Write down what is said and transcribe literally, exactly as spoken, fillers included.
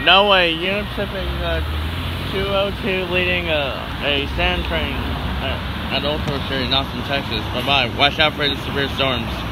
No way, Union Pacific uh, two oh two leading a, a sand train at, at oltorf in Austin, Texas. Bye bye. Watch out for the severe storms.